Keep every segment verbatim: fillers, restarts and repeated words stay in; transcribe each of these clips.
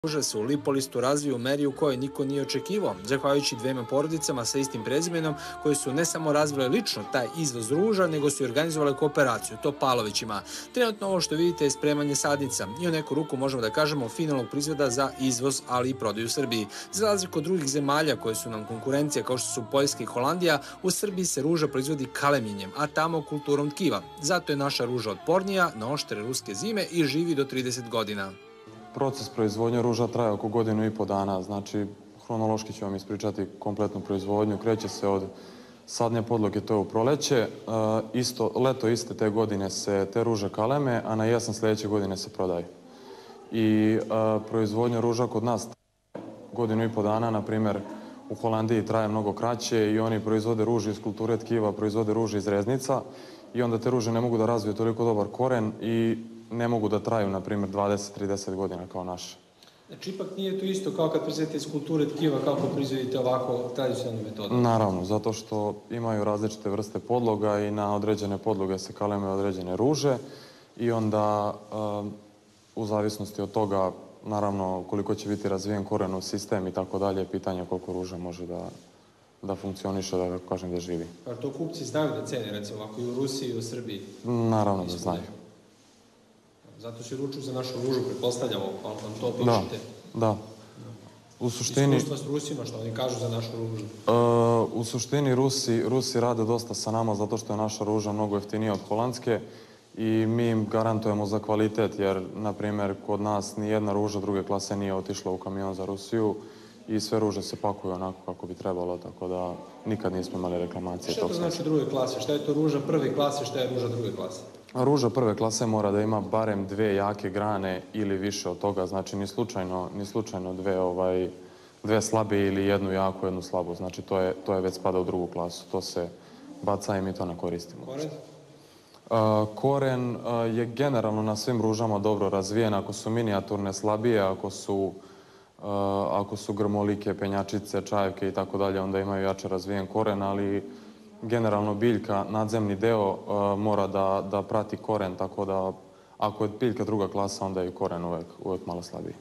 Ruže se u Lipolistu razviju u meri u kojoj niko nije očekivao, zahvaljujući dvema porodicama sa istim prezimenom koje su ne samo razvile lično taj izvoz ruža, nego su i organizovale kooperaciju, to Palovićima. Trenutno ovo što vidite je spremanje sadnica i u neku ruku možemo da kažemo finalnog proizvoda za izvoz, ali i prodaju u Srbiji. Za razliku od drugih zemalja koje su nam konkurencija kao što su Poljska i Holandija, u Srbiji se ruža proizvodi kaleminjem, a tamo kulturom tkiva. Zato je naša ruža otpornija na oštre ruske zime i živi do trideset godina. Proces proizvodnje ruža traje oko godinu i po dana, znači hronološki ću vam ispričati kompletnu proizvodnju. Kreće se od sadnje podloge, to je u proleće, isto, leto iste te godine se te ruže kaleme, a na jesen sljedeće godine se prodaju. I a, proizvodnja ruža kod nas godinu i po dana, na primjer u Holandiji traje mnogo kraće i oni proizvode ruže iz kulture tkiva, proizvode ruže iz reznica i onda te ruže ne mogu da razviju toliko dobar koren i ne mogu da traju, na primjer, dvadeset do trideset godina kao naše. Znači, ipak nije to isto kao kad proizvedete iz kulture tkiva, kao kad proizvedite ovako tradicionalnu metodu? Naravno, zato što imaju različite vrste podloga i na određene podloge se kaleme određene ruže i onda u zavisnosti od toga, naravno, koliko će biti razvijen koren u sistem i tako dalje, pitanje koliko ruža može da, da funkcioniše, da kažem da živi. Pa to kupci znaju da cene, recimo, ako i u Rusiji i u Srbiji? Naravno da znaju. Zato se ruču za našu ružu, pretpostavljamo, pa nam to pišete. Da, da. U suštini... Iskustva s Rusima, što oni kažu za našu ružu? Uh, u suštini Rusi, Rusi rade dosta sa nama zato što je naša ruža mnogo jeftinija od holandske i mi im garantujemo za kvalitet, jer, na primjer, kod nas nijedna ruža druge klase nije otišla u kamion za Rusiju i sve ruže se pakuju onako kako bi trebalo, tako da nikad nismo imali reklamacije. Šta to znači druge klase? Šta je to ruža prve klase, šta je ruža druge klase? Ruža prve klase mora da ima barem dve jake grane ili više od toga, znači ni slučajno, ni slučajno dve, ovaj, dve slabe ili jednu jaku, jednu slabu, znači to je, to je već spada u drugu klasu, to se baca i mi to ne koristimo. Koren? Uh, koren uh, je generalno na svim ružama dobro razvijen, ako su minijaturne slabije, ako su, uh, ako su grmolike, penjačice, čajevke i tako dalje, onda imaju jače razvijen koren, ali generalno biljka, nadzemni deo, uh, mora da, da prati koren, tako da ako je biljka druga klasa, onda je i koren uvek, uvek malo slabiji.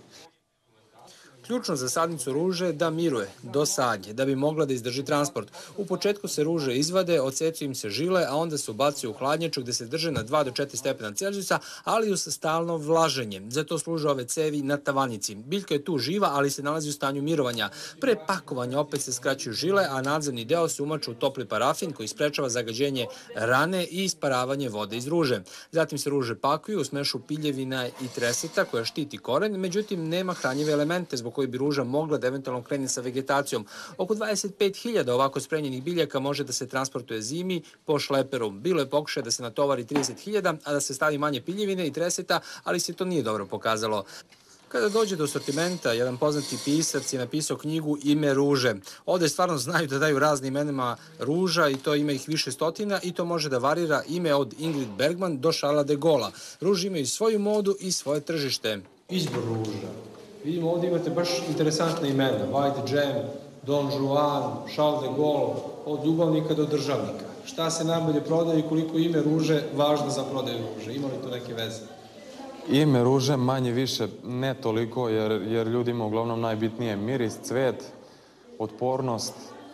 Ključno za sadnicu ruže je da miruje do sadnje, da bi mogla da izdrži transport. U početku se ruže izvade, odsecuju im se žile, a onda se ubacuju u hladnjaču gde se drže na dva do četiri stepena Celzijusa, ali uz stalno vlaženje. Zato služe ove cevi na tavanici. Biljka je tu živa, ali se nalazi u stanju mirovanja. Pre pakovanja opet se skraćuju žile, a nadzemni deo se umača u topli parafin koji sprečava zagađenje rane i isparavanje vode iz ruže. Zatim se ruže pakuju u smešu piljevina i treseta koja štiti koren, međutim nema hranjive elemente zbog koji bi ruža mogla da eventualno krene sa vegetacijom. Oko dvadeset pet hiljada ovako spremljenih biljaka može da se transportuje zimi po šleperu. Bilo je pokušaj da se natovari trideset hiljada, a da se stavi manje piljevine i treseta, ali se to nije dobro pokazalo. Kada dođe do sortimenta, jedan poznati pisac je napisao knjigu Ime ruže. Ovde stvarno znaju da daju razne imenima ruža i to ima ih više stotina i to može da varira ime od Ingrid Bergman do Charlesa de Gaulle'a. Ruže imaju svoju modu i svoje tržište. Izbor ruža. Vidimo ovdje imate baš interesantne imena. White Gem, Don Juan, Charles de Gaulle, od ljubavnika do državnika. Šta se najbolje prodaje i koliko ime ruže važno za prodaju ruže? Ima li to neke veze? Ime ruže manje više ne toliko, jer, jer ljudima uglavnom najbitnije miris, cvet, otpornost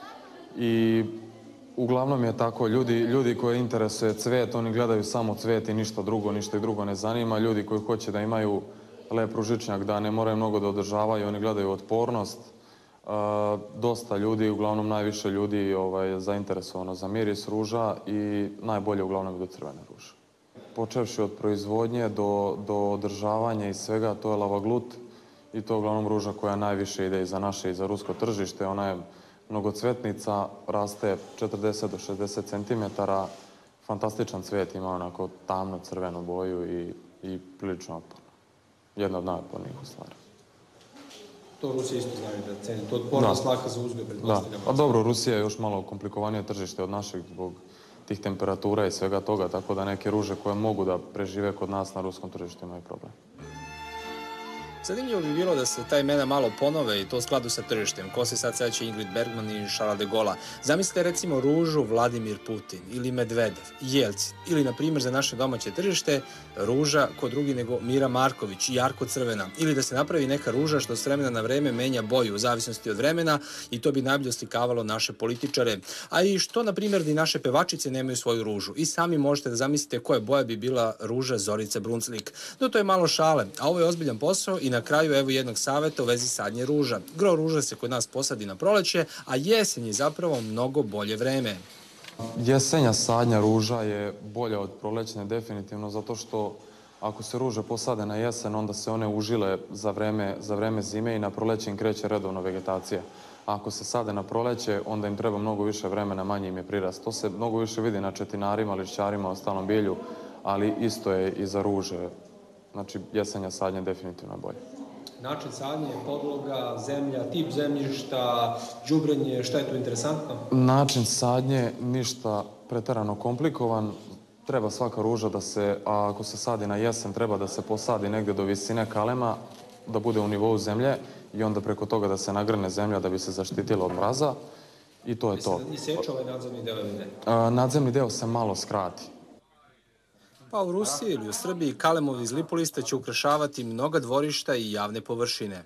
i uglavnom je tako. Ljudi, ljudi koje interesuje cvet, oni gledaju samo cvet i ništa drugo, ništa i drugo ne zanima. Ljudi koji hoće da imaju lep ružičnjak, da ne moraju mnogo da održavaju, oni gledaju otpornost. E, dosta ljudi, uglavnom najviše ljudi ovaj, zainteresovano za miris ruža i najbolje uglavnom idu crvene ruže. Počevši od proizvodnje do, do održavanja i svega, to je lavaglut i to je uglavnom ruža koja najviše ide i za naše i za rusko tržište. Ona je mnogocvetnica, raste četrdeset do šezdeset centimetara, fantastičan cvet, ima onako tamno crvenu boju i, i prilično otporno. Jedna od najotpornijih u stvari. To Rusija isto znaju da ceni. To otpornost laka za uzgoj, pretpostavljamo. Da, a dobro, Rusija je još malo komplikovanije tržište od našeg zbog tih temperatura i svega toga, tako da neke ruže koje mogu da prežive kod nas na ruskom tržištu imaju problem. Zanimljivo bi bilo da se ta imena malo ponove i to u skladu sa tržištem. Ko se sad seća Ingrid Bergman i Charles de Gaulle. Zamislite recimo ružu Vladimir Putin ili Medvedev, Jelcin ili na primjer za naše domaće tržište ruža ko drugi nego Mira Marković, jarko crvena, ili da se napravi neka ruža što s vremena na vreme menja boju u zavisnosti od vremena i to bi najbolje oslikavalo naše političare. A i što na primjer da i naše pevačice nemaju svoju ružu. I sami možete da zamislite koja boja bi bila ruža Zorice Brunslik. No to je malo šale, a ovo je ozbiljan posao i na kraju evo jednog saveta u vezi sadnje ruža. Gro ruža se kod nas posadi na proleće, a jesen je zapravo mnogo bolje vreme. Jesenja sadnja ruža je bolja od prolećne definitivno, zato što ako se ruže posade na jesen, onda se one užile za vreme, za vreme zime i na proleće im kreće redovno vegetacija. A ako se sade na proleće, onda im treba mnogo više vremena, manje im je prirast. To se mnogo više vidi na četinarima, lišćarima, ostalom bilju, ali isto je i za ruže. Znači, jesenja sadnja definitivno je bolje. Način sadnje, podloga, zemlja, tip zemljišta, đubrenje, šta je tu interesantno? Način sadnje ništa preterano komplikovan. Treba svaka ruža da se, a ako se sadi na jesen, treba da se posadi negdje do visine kalema, da bude u nivou zemlje i onda preko toga da se nagrne zemlja da bi se zaštitila od mraza i to je to. I seče ovaj nadzemni deo ili ne? Nadzemni deo se malo skrati. Pa u Rusiji ili u Srbiji kalemovi iz lipolista će ukrašavati mnoga dvorišta i javne površine.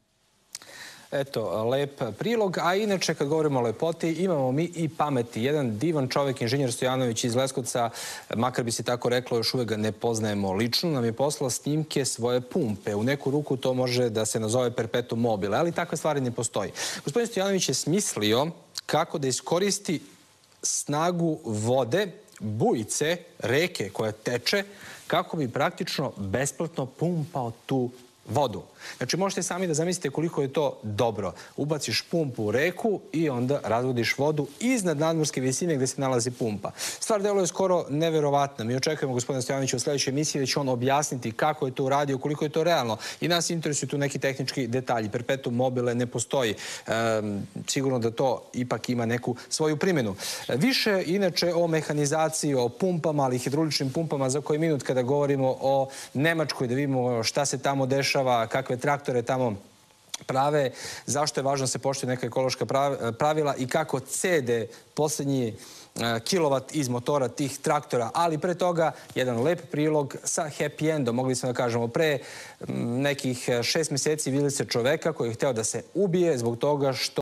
Eto, lep prilog, a inače kad govorimo o lepoti, imamo mi i pameti. Jedan divan čovjek, inženjer Stojanović iz Leskovca, makar bi se tako reklo, još uvek ga ne poznajemo lično, nam je poslao snimke svoje pumpe. U neku ruku to može da se nazove perpetuum mobile, ali takve stvari ne postoji. Gospodin Stojanović je smislio kako da iskoristi snagu vode, bujice, reke koja teče, kako bi praktično besplatno pumpao tu vodu. Znači, možete sami da zamislite koliko je to dobro. Ubaciš pumpu u reku i onda razvodiš vodu iznad nadmorske visine gde se nalazi pumpa. Stvar deluje skoro neverovatna. Mi očekujemo gospodina Stojanovića u sledećoj emisiji da će on objasniti kako je to uradio, koliko je to realno. I nas interesuju tu neki tehnički detalji. Perpetuum mobile ne postoji. Sigurno da to ipak ima neku svoju primjenu. Više, inače, o mehanizaciji, o pumpama, ali i hidroličnim pumpama za koji minut kada govorimo o Nemačkoj, da vidimo šta se tamo dešava, kakve traktore tamo prave, zašto je važno da se poštuju neka ekološka pravila i kako cede poslednji kilovat iz motora tih traktora, ali pre toga jedan lep prilog sa happy endom. Mogli smo da kažemo, pre nekih šest meseci videli se čoveka koji je hteo da se ubije zbog toga što